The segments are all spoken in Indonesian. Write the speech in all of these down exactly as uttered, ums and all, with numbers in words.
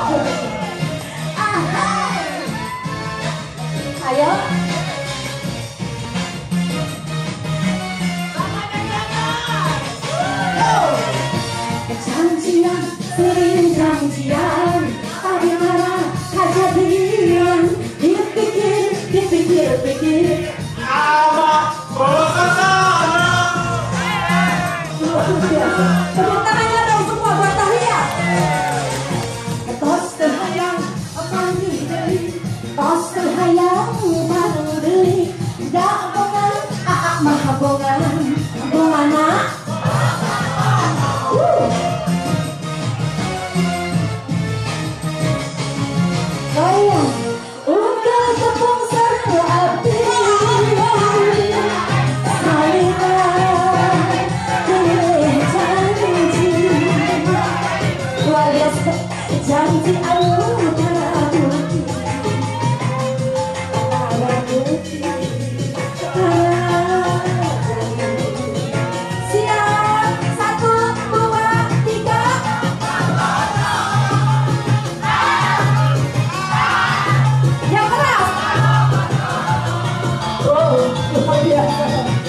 Ayo. Janjian, sering janjian, bagaimana kejadian? Dipikir, dipikir, pikir. Apa bosan? Tepuk tangannya dong semua buat Tahlia. Tos terhayang panggil deui, tos terhayang baru deui. Da bongan, aa mah bongan, bongana. Sayang, udah tepung sarua abdi. Janji Allah taruti taruti siap satu dua tiga yang keras oh luar biasa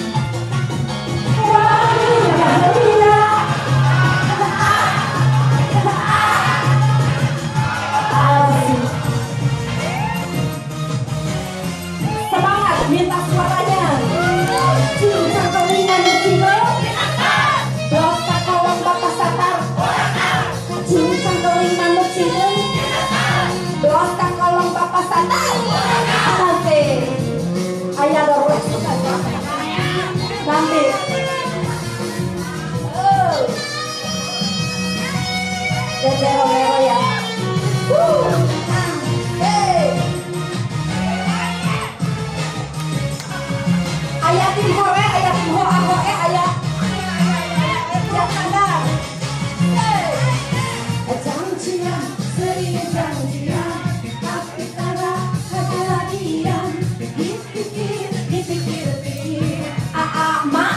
minta suaranya cinta kelingan cino dosa kolong bapak satar cinta kelingan cino dosa kolong bapak satar nanti ayah dorong nanti oh Jero Mero ya uh. Hey. Ayah tim ho eh, ayah tim ho aku eh, ayah yang sadar. Janjian, sering janjian, tapi karena kejadian dipikir, dipikir, pikir. Aa mak.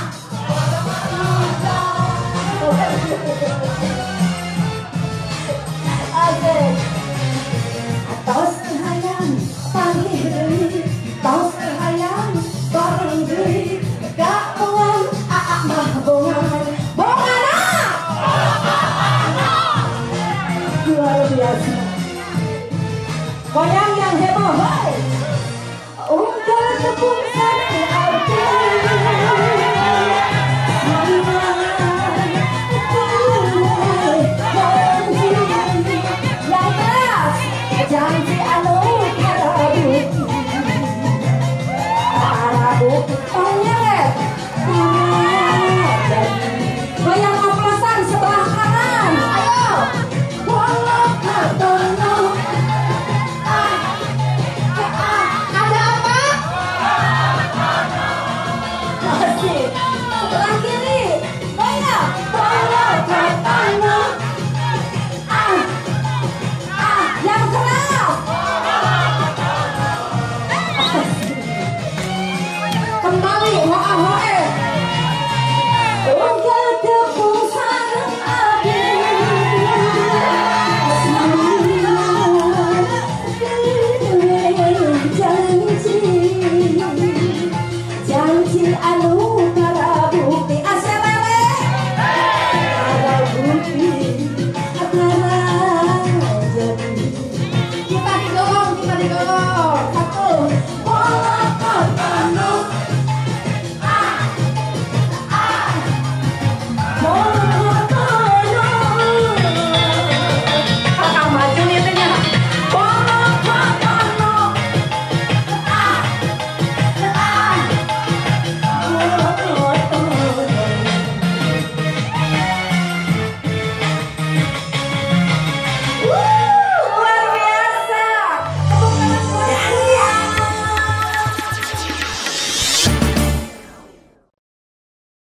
Asik. Tos terhayang panggil deui, tos terhayang bareng deui. Gak bongan, aa mah bongan, bongana. Luar biasa. Goyang yang heboh, hoi. Ungkap tepung sana.